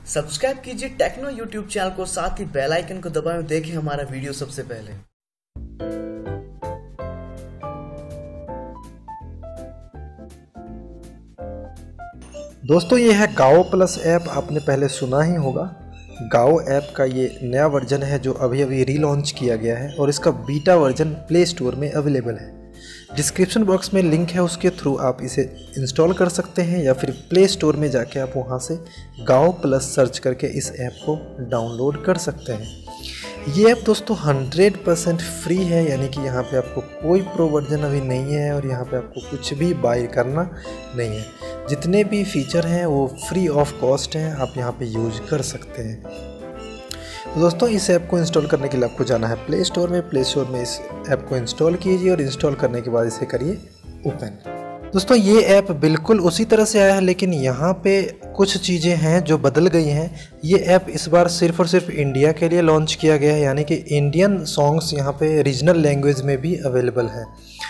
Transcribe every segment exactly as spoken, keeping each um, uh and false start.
Subscribe कीजिए techno YouTube channel को, साथ ही बेल आइकन को दबाएं, देखें हमारा वीडियो सबसे पहले। दोस्तों ये है गाओ प्लस ऐप, आपने पहले सुना ही होगा। गाओ ऐप का ये नया वर्जन है जो अभी अभी रीलॉन्च किया गया है और इसका बीटा वर्जन प्ले स्टोर में अवेलेबल है। डिस्क्रिप्शन बॉक्स में लिंक है, उसके थ्रू आप इसे इंस्टॉल कर सकते हैं या फिर प्ले स्टोर में जाके आप वहां से गाओ प्लस सर्च करके इस ऐप को डाउनलोड कर सकते हैं। ये ऐप दोस्तों हंड्रेड परसेंट फ्री है, यानी कि यहाँ पे आपको कोई प्रो वर्जन अभी नहीं है और यहाँ पे आपको कुछ भी बाय करना नहीं है। जितने भी फीचर हैं वो फ्री ऑफ कॉस्ट हैं, आप यहाँ पे यूज कर सकते हैं। तो दोस्तों इस ऐप को इंस्टॉल करने के लिए आपको जाना है प्ले स्टोर में। प्ले स्टोर में इस ऐप को इंस्टॉल कीजिए और इंस्टॉल करने के बाद इसे करिए ओपन। दोस्तों ये ऐप बिल्कुल उसी तरह से आया है, लेकिन यहाँ पे कुछ चीज़ें हैं जो बदल गई हैं। ये ऐप इस बार सिर्फ और सिर्फ इंडिया के लिए लॉन्च किया गया है, यानी कि इंडियन सॉन्ग्स यहाँ पे रीजनल लैंग्वेज में भी अवेलेबल है।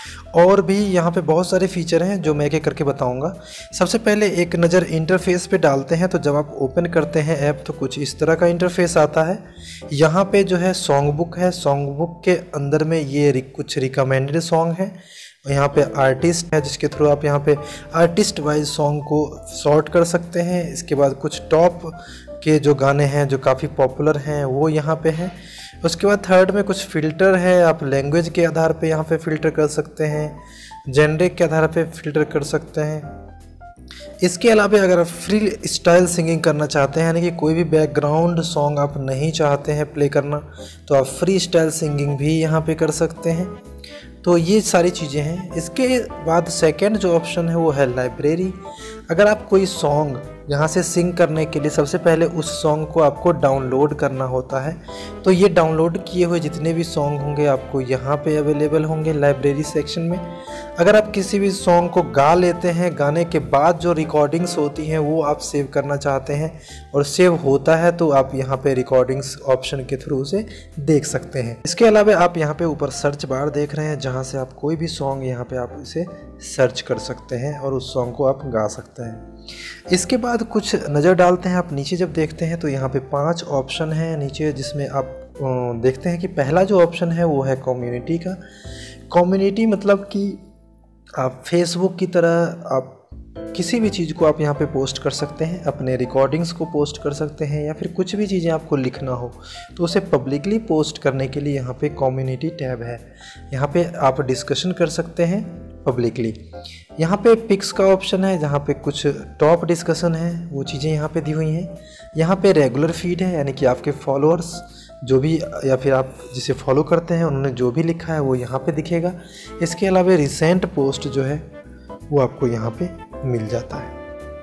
और भी यहाँ पे बहुत सारे फीचर हैं जो मैं एक एक करके बताऊंगा। सबसे पहले एक नज़र इंटरफेस पे डालते हैं, तो जब आप ओपन करते हैं ऐप तो कुछ इस तरह का इंटरफेस आता है। यहाँ पे जो है सॉन्ग बुक है, सॉन्ग बुक के अंदर में ये कुछ रिकमेंडेड सॉन्ग है। यहाँ पे आर्टिस्ट है जिसके थ्रू आप यहाँ पे आर्टिस्ट वाइज सॉन्ग को सॉर्ट कर सकते हैं। इसके बाद कुछ टॉप के जो गाने हैं जो काफ़ी पॉपुलर हैं वो यहाँ पे हैं। उसके बाद थर्ड में कुछ फ़िल्टर है, आप लैंग्वेज के आधार पे यहाँ पे फ़िल्टर कर सकते हैं, जेंडर के आधार पे फ़िल्टर कर सकते हैं। इसके अलावा अगर आप फ्री स्टाइल सिंगिंग करना चाहते हैं, यानी कि कोई भी बैकग्राउंड सॉन्ग आप नहीं चाहते हैं प्ले करना, तो आप फ्री स्टाइल सिंगिंग भी यहाँ पे कर सकते हैं। तो ये सारी चीज़ें हैं। इसके बाद सेकंड जो ऑप्शन है वो है लाइब्रेरी। अगर आप कोई सॉन्ग यहाँ से सिंग करने के लिए सबसे पहले उस सॉन्ग को आपको डाउनलोड करना होता है, तो ये डाउनलोड किए हुए जितने भी सॉन्ग होंगे आपको यहाँ पे अवेलेबल होंगे लाइब्रेरी सेक्शन में। अगर आप किसी भी सॉन्ग को गा लेते हैं, गाने के बाद जो रिकॉर्डिंग्स होती हैं वो आप सेव करना चाहते हैं और सेव होता है तो आप यहाँ पे रिकॉर्डिंग्स ऑप्शन के थ्रू से देख सकते हैं। इसके अलावा आप यहाँ पे ऊपर सर्च बार देख रहे हैं, जहाँ से आप कोई भी सॉन्ग यहाँ पे आप इसे सर्च कर सकते हैं और उस सॉन्ग को आप गा सकते हैं। इसके बाद कुछ नज़र डालते हैं, आप नीचे जब देखते हैं तो यहाँ पे पांच ऑप्शन हैं नीचे, जिसमें आप देखते हैं कि पहला जो ऑप्शन है वो है कम्युनिटी का। कम्युनिटी मतलब कि आप फेसबुक की तरह आप किसी भी चीज़ को आप यहाँ पे पोस्ट कर सकते हैं, अपने रिकॉर्डिंग्स को पोस्ट कर सकते हैं, या फिर कुछ भी चीज़ें आपको लिखना हो तो उसे पब्लिकली पोस्ट करने के लिए यहाँ पे कम्युनिटी टैब है। यहाँ पे आप डिस्कशन कर सकते हैं पब्लिकली। यहाँ पे पिक्स का ऑप्शन है, जहाँ पे कुछ टॉप डिस्कशन है वो चीज़ें यहाँ पे दी हुई हैं। यहाँ पे रेगुलर फीड है, यानी कि आपके फॉलोअर्स जो भी या फिर आप जिसे फॉलो करते हैं उन्होंने जो भी लिखा है वो यहाँ पे दिखेगा। इसके अलावा रिसेंट पोस्ट जो है वो आपको यहाँ पे मिल जाता है।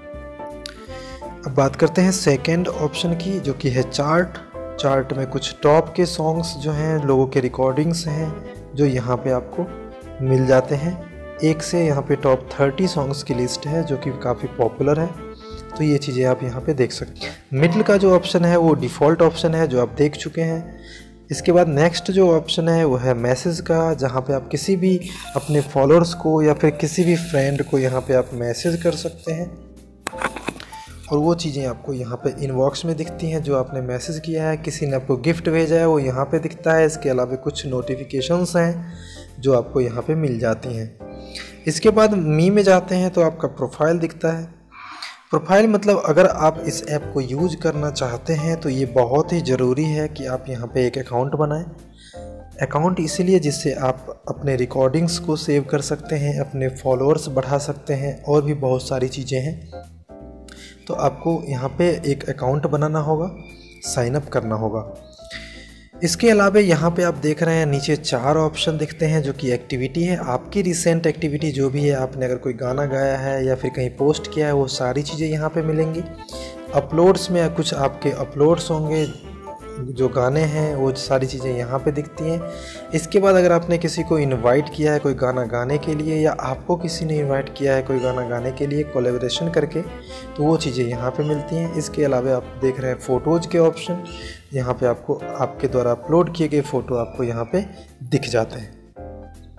अब बात करते हैं सेकंड ऑप्शन की, जो कि है चार्ट। चार्ट में कुछ टॉप के सॉन्ग्स जो हैं, लोगों के रिकॉर्डिंग्स हैं जो यहाँ पे आपको मिल जाते हैं। एक से यहाँ पे टॉप थर्टी सॉन्ग्स की लिस्ट है जो कि काफ़ी पॉपुलर है, तो ये चीज़ें आप यहाँ पे देख सकते हैं। मिडल का जो ऑप्शन है वो डिफ़ॉल्ट ऑप्शन है जो आप देख चुके हैं। इसके बाद नेक्स्ट जो ऑप्शन है वो है मैसेज का, जहाँ पे आप किसी भी अपने फॉलोअर्स को या फिर किसी भी फ्रेंड को यहाँ पे आप मैसेज कर सकते हैं और वो चीज़ें आपको यहाँ पे इनबॉक्स में दिखती हैं जो आपने मैसेज किया है। किसी ने आपको गिफ्ट भेजा है वो यहाँ पे दिखता है। इसके अलावा कुछ नोटिफिकेशंस हैं जो आपको यहाँ पे मिल जाती हैं। इसके बाद मी में जाते हैं तो आपका प्रोफाइल दिखता है। प्रोफाइल मतलब अगर आप इस ऐप को यूज करना चाहते हैं तो ये बहुत ही ज़रूरी है कि आप यहाँ पे एक अकाउंट बनाएं। अकाउंट इसीलिए जिससे आप अपने रिकॉर्डिंग्स को सेव कर सकते हैं, अपने फॉलोअर्स बढ़ा सकते हैं और भी बहुत सारी चीज़ें हैं। तो आपको यहाँ पे एक अकाउंट बनाना होगा, साइन अप करना होगा। इसके अलावा यहाँ पे आप देख रहे हैं नीचे चार ऑप्शन दिखते हैं जो कि एक्टिविटी है। आपकी रिसेंट एक्टिविटी जो भी है, आपने अगर कोई गाना गाया है या फिर कहीं पोस्ट किया है वो सारी चीज़ें यहाँ पे मिलेंगी। अपलोड्स में कुछ आपके अपलोड्स होंगे, जो गाने हैं वो सारी चीज़ें यहाँ पे दिखती हैं। इसके बाद अगर आपने किसी को इनवाइट किया है कोई गाना गाने के लिए, या आपको किसी ने इनवाइट किया है कोई गाना गाने के लिए कोलैबोरेशन करके, तो वो चीज़ें यहाँ पे मिलती हैं। इसके अलावा आप देख रहे हैं फ़ोटोज़ के ऑप्शन, यहाँ पे आपको आपके द्वारा अपलोड किए गए फ़ोटो आपको यहाँ पे दिख जाते हैं।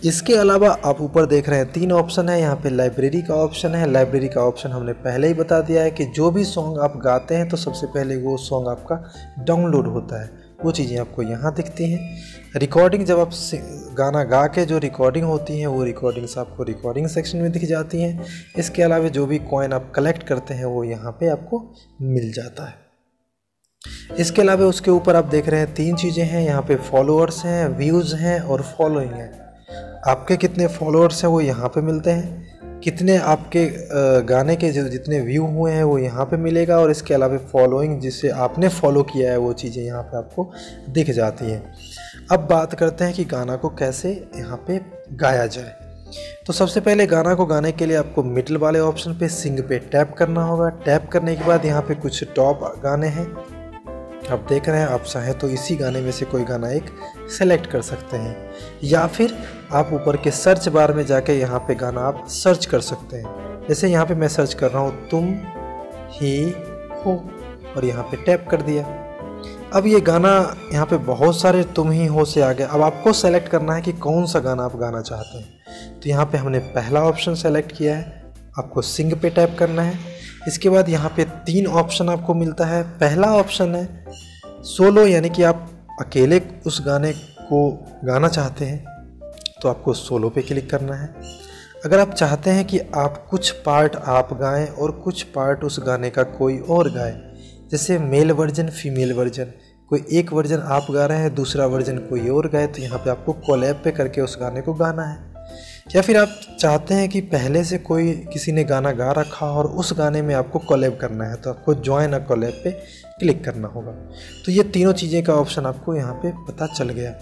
इसके अलावा आप ऊपर देख रहे हैं तीन ऑप्शन है, यहाँ पे लाइब्रेरी का ऑप्शन है। लाइब्रेरी का ऑप्शन हमने पहले ही बता दिया है कि जो भी सॉन्ग आप गाते हैं तो सबसे पहले वो सॉन्ग आपका डाउनलोड होता है, वो चीज़ें आपको यहाँ दिखती हैं। रिकॉर्डिंग, जब आप गाना गा के जो रिकॉर्डिंग होती हैं वो रिकॉर्डिंग्स आपको रिकॉर्डिंग सेक्शन में दिख जाती हैं। इसके अलावा जो भी कॉइन आप कलेक्ट करते हैं वो यहाँ पे आपको मिल जाता है। इसके अलावा उसके ऊपर आप देख रहे हैं तीन चीज़ें हैं, यहाँ पे फॉलोअर्स हैं, व्यूज़ हैं और फॉलोइंग है। आपके कितने फॉलोअर्स हैं वो यहाँ पे मिलते हैं, कितने आपके गाने के जो जितने व्यू हुए हैं वो यहाँ पे मिलेगा, और इसके अलावा फॉलोइंग जिसे आपने फॉलो किया है वो चीज़ें यहाँ पे आपको दिख जाती हैं। अब बात करते हैं कि गाना को कैसे यहाँ पे गाया जाए। तो सबसे पहले गाना को गाने के लिए आपको मिडल वाले ऑप्शन पे सिंग पे टैप करना होगा। टैप करने के बाद यहाँ पे कुछ टॉप गाने हैं आप देख रहे हैं, आप चाहें तो इसी गाने में से कोई गाना एक सेलेक्ट कर सकते हैं, या फिर आप ऊपर के सर्च बार में जाके यहाँ पे गाना आप सर्च कर सकते हैं। जैसे यहाँ पे मैं सर्च कर रहा हूँ तुम ही हो, और यहाँ पे टैप कर दिया। अब ये गाना यहाँ पे बहुत सारे तुम ही हो से आ गया। अब आपको सेलेक्ट करना है कि कौन सा गाना आप गाना चाहते हैं। तो यहाँ पे हमने पहला ऑप्शन सेलेक्ट किया है, आपको सिंग पे टैप करना है। इसके बाद यहाँ पे तीन ऑप्शन आपको मिलता है। पहला ऑप्शन है सोलो, यानी कि आप अकेले उस गाने को गाना चाहते हैं तो आपको सोलो पे क्लिक करना है। अगर आप चाहते हैं कि आप कुछ पार्ट आप गाएं और कुछ पार्ट उस गाने का कोई और गाए, जैसे मेल वर्जन फीमेल वर्जन, कोई एक वर्जन आप गा रहे हैं दूसरा वर्जन कोई और गाए, तो यहाँ पे आपको कोलैब पे करके उस गाने को गाना है। या फिर आप चाहते हैं कि पहले से कोई किसी ने गाना गा रखा और उस गाने में आपको कोलैब करना है, तो आपको ज्वाइन अ कोलैब पे क्लिक करना होगा। तो ये तीनों चीज़ें का ऑप्शन आपको यहाँ पे पता चल गया।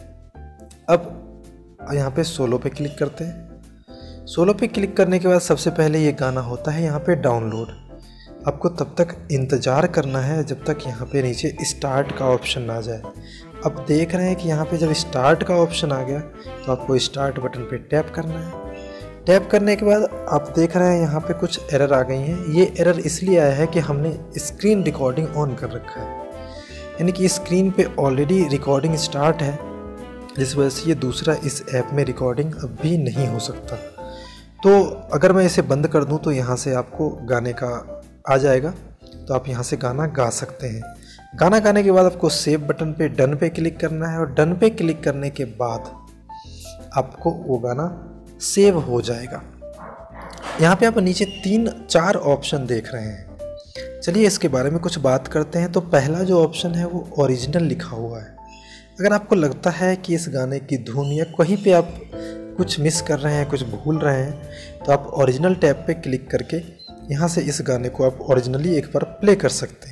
अब यहाँ पे सोलो पे क्लिक करते हैं। सोलो पे क्लिक करने के बाद सबसे पहले ये गाना होता है यहाँ पे डाउनलोड। आपको तब तक इंतज़ार करना है जब तक यहाँ पे नीचे स्टार्ट का ऑप्शन ना जाए। अब देख रहे हैं कि यहाँ पे जब स्टार्ट का ऑप्शन आ गया तो आपको स्टार्ट बटन पे टैप करना है। टैप करने के बाद आप देख रहे हैं यहाँ पे कुछ एरर आ गई हैं। ये एरर इसलिए आया है कि हमने स्क्रीन रिकॉर्डिंग ऑन कर रखा है, यानी कि स्क्रीन पे ऑलरेडी रिकॉर्डिंग स्टार्ट है, जिस वजह से ये दूसरा इस ऐप में रिकॉर्डिंग अब भी नहीं हो सकता। तो अगर मैं इसे बंद कर दूं तो यहाँ से आपको गाने का आ जाएगा, तो आप यहाँ से गाना गा सकते हैं। गाना गाने के बाद आपको सेव बटन पे डन पे क्लिक करना है, और डन पे क्लिक करने के बाद आपको वो गाना सेव हो जाएगा। यहाँ पे आप नीचे तीन चार ऑप्शन देख रहे हैं। चलिए इसके बारे में कुछ बात करते हैं। तो पहला जो ऑप्शन है वो ओरिजिनल लिखा हुआ है। अगर आपको लगता है कि इस गाने की धुन या कहीं पे आप कुछ मिस कर रहे हैं, कुछ भूल रहे हैं, तो आप ओरिजिनल टैब पे क्लिक करके यहाँ से इस गाने को आप ओरिजिनली एक बार प्ले कर सकते हैं।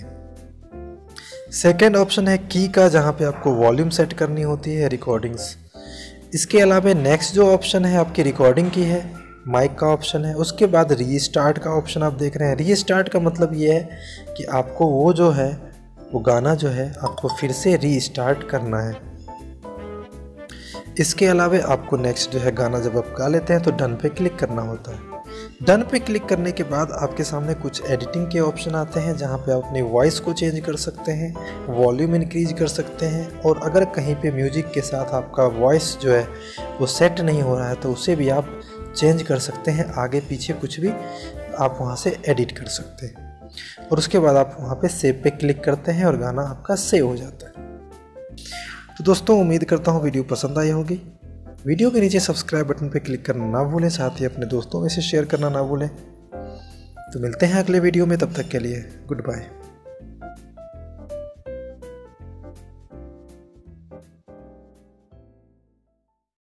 सेकेंड ऑप्शन है की का, जहाँ पे आपको वॉल्यूम सेट करनी होती है रिकॉर्डिंग्स। इसके अलावा नेक्स्ट जो ऑप्शन है आपकी रिकॉर्डिंग की है, माइक का ऑप्शन है। उसके बाद रीस्टार्ट का ऑप्शन आप देख रहे हैं। रीस्टार्ट का मतलब ये है कि आपको वो जो है वो गाना जो है आपको फिर से रीस्टार्ट करना है। इसके अलावा आपको नेक्स्ट जो है गाना जब आप गा लेते हैं तो डन पे क्लिक करना होता है। डन पे क्लिक करने के बाद आपके सामने कुछ एडिटिंग के ऑप्शन आते हैं, जहां पे आप अपनी वॉइस को चेंज कर सकते हैं, वॉल्यूम इंक्रीज कर सकते हैं, और अगर कहीं पे म्यूजिक के साथ आपका वॉइस जो है वो सेट नहीं हो रहा है तो उसे भी आप चेंज कर सकते हैं। आगे पीछे कुछ भी आप वहां से एडिट कर सकते हैं, और उसके बाद आप वहां पे सेव पे क्लिक करते हैं और गाना आपका सेव हो जाता है। तो दोस्तों उम्मीद करता हूँ वीडियो पसंद आई होगी। वीडियो के नीचे सब्सक्राइब बटन पर क्लिक करना ना भूलें, साथ ही अपने दोस्तों में से शेयर करना ना भूलें। तो मिलते हैं अगले वीडियो में, तब तक के लिए गुड बाय।